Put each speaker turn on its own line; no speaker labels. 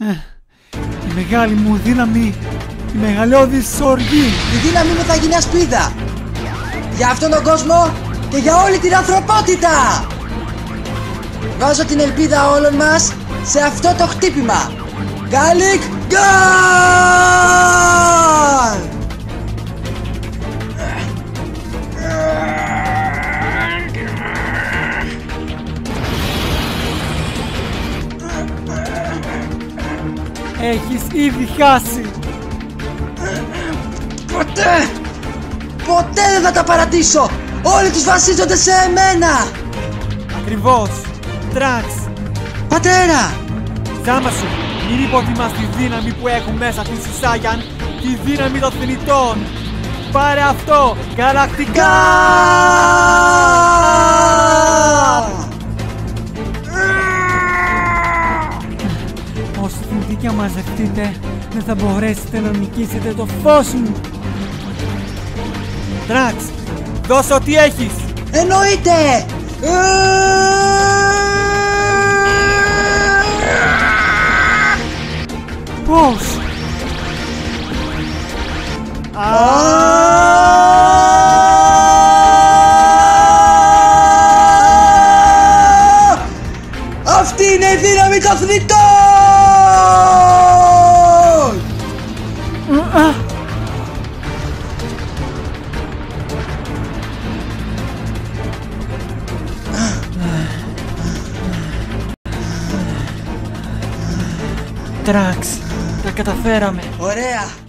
Η μεγάλη μου δύναμη, η μεγαλειώδης οργή.
Η δύναμη μου θα γίνει ασπίδα για αυτόν τον κόσμο και για όλη την ανθρωπότητα. Βάζω την ελπίδα όλων μας σε αυτό το χτύπημα. Γκάλικ γκάλ!
Έχεις ήδη χάσει.
Ποτέ δεν θα τα παρατήσω. Όλοι τους βασίζονται σε εμένα.
Ακριβώς. Τραξ.
Πατέρα.
Ζάμα σου, μην υποτιμάς τη δύναμη που έχουν μέσα στην Σουσάγιαν, τη δύναμη των θνητών. Πάρε αυτό, γαλακτικά! Όσοι θνητοί μαζευτείτε, δεν θα μπορέσετε να νικήσετε το φως μου. Τραξ, δώσε ό,τι έχεις.
Εννοείται.
Πώς?
Αυτή είναι η δύναμη των θνητών!
Τραξ, τα καταφέραμε.
Ωραία!